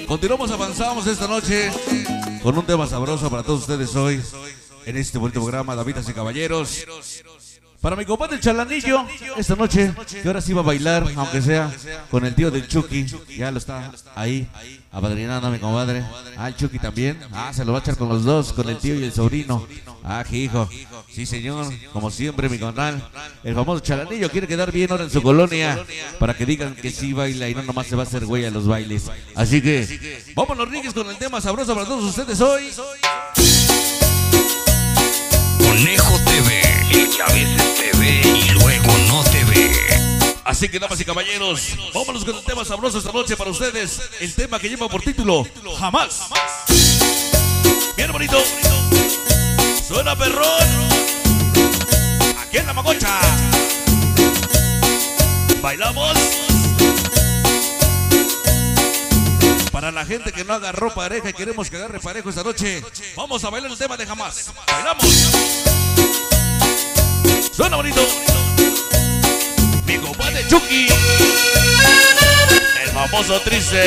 Continuamos, avanzamos esta noche con un tema sabroso para todos ustedes hoy en este bonito programa, Davidas y Caballeros. Para mi compadre el Chalanillo, esta noche, que ahora sí va a bailar, aunque sea con el tío del Chucky. Ya lo está ahí apadrinando mi compadre. El Chucky también. Se lo va a echar con los dos, con el tío y el sobrino. Hijo. Sí, señor, como siempre, mi canal. El famoso Chalanillo quiere quedar bien ahora en su colonia, para que digan que sí baila y no nomás se va a hacer güey a los bailes. Así que, vámonos, Rigues, con el tema sabroso para todos ustedes hoy. Conejo TV, el que a veces te ve y luego no te ve. Así que, damas y caballeros, vámonos con el tema sabroso esta noche para ustedes. El tema que lleva por título Jamás. Bien bonito. Suena perrón. Aquí en la Magocha. Bailamos. Para la gente que no agarró pareja y queremos que agarre parejo esta noche, vamos a bailar el tema de Jamás. Bailamos. Suena bonito. Mi compadre Chucky, el famoso triste.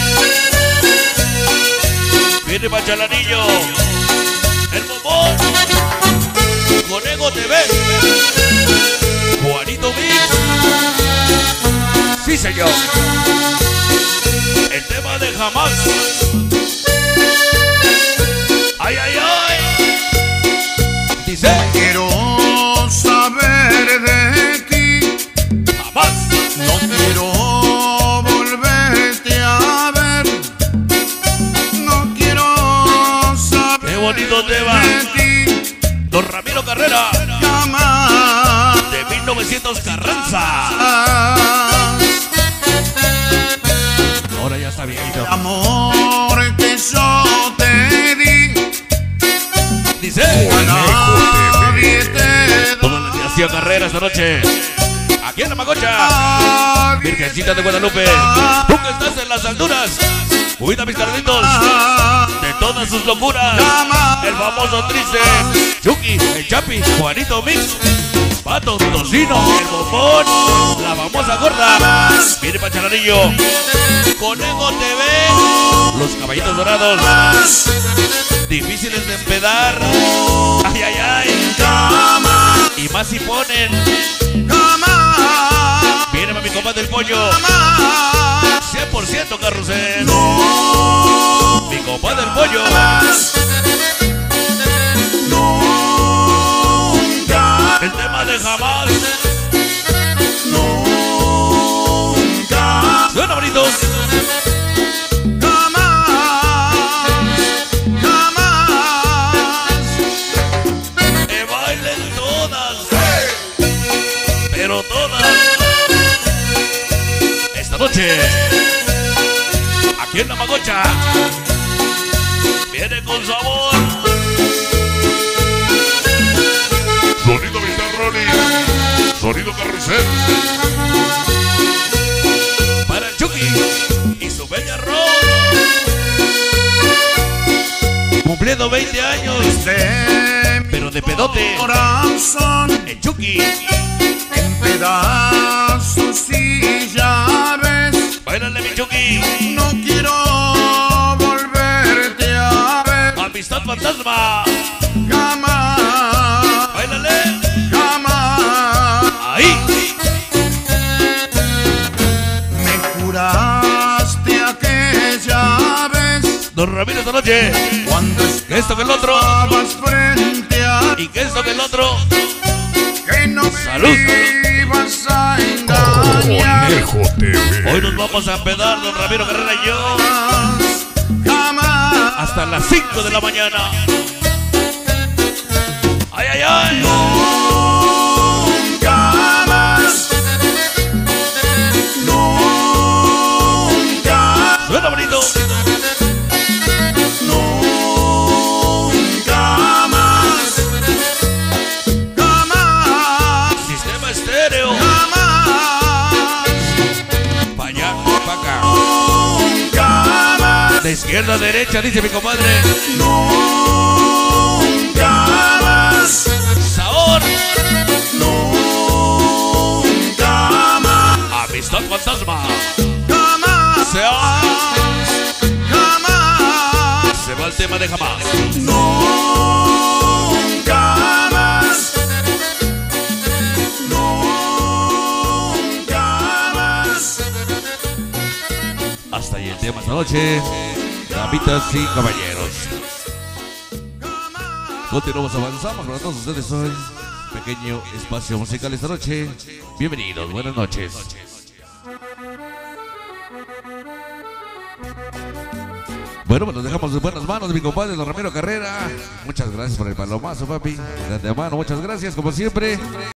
Viene para Chalanillo, el bombón, Conejo TV, Juanito Mix. Sí, señor. El tema de Jamás. Ay, ay, ay. Dice: quiero saber de ti. Jamás. No quiero volverte a ver. No quiero saber. Qué bonito tema. De ti. Don Ramiro Carrera. Jamás. De 1900 Carranza. Ahora ya está viejito. El amor que yo te di. Dice: Nadie te toda la dinastía Carrera esta noche, aquí en la Magocha. Virgencita de Guadalupe, tú que estás en las alturas, cuida mis carditos de todas sus locuras. El famoso triste, Chucky, el Chapi, Juanito Mix, Pato, Tocino, el bombón, la famosa gorda. Viene para Chalanillo, Conejo TV, los caballitos dorados, difíciles de empedar. Ay, ay, ay. Y más si ponen. Viene para mi compadre del pollo, 100% carrusel. Mi compadre del pollo. El tema de Jamás. Suena bonito. Que bailen todas. Pero todas. Esta noche, aquí en la Magocha, viene con sabor. Sonido Mr. Ronnie, sonido carrusel. Para el Chucky y su bella Ron, cumpliendo 20 años, pero de pedote. El Chucky, en pedazos y llaves. báilale mi Chucky. No quiero volverte a ver. Amistad fantasma. Jamás. Báilale. Jamás. Ahí. Me juraste aquella vez. Don Ramiro esta noche. Cuando Que esto que el otro. estabas frente a Y que esto que el otro. que no me Salud. ibas a engañar. Conejo TV. Hoy nos vamos a empedar, don Ramiro Carrera y yo, Jamás. hasta las 5 de la mañana. Ay, ay, ay. Nunca más. Nunca. Suena bonito. Nunca más. Jamás. Sistema estéreo. Jamás. Pa' allá, pa' acá. Nunca más. De izquierda a derecha, dice mi compadre. Nunca más. Sabor. Nunca más. Amistad fantasma. Jamás. Sea. tema de jamás. Nunca más. Nunca más. Hasta ahí el tema esta noche. Damitas y caballeros. Continuamos, avanzamos para todos ustedes hoy. Pequeño espacio musical esta noche. Bienvenidos, buenas noches. Bueno, pues nos dejamos de buenas manos de mi compadre Don Ramiro Carrera. Muchas gracias por el palomazo, papi. De antemano, muchas gracias, como siempre.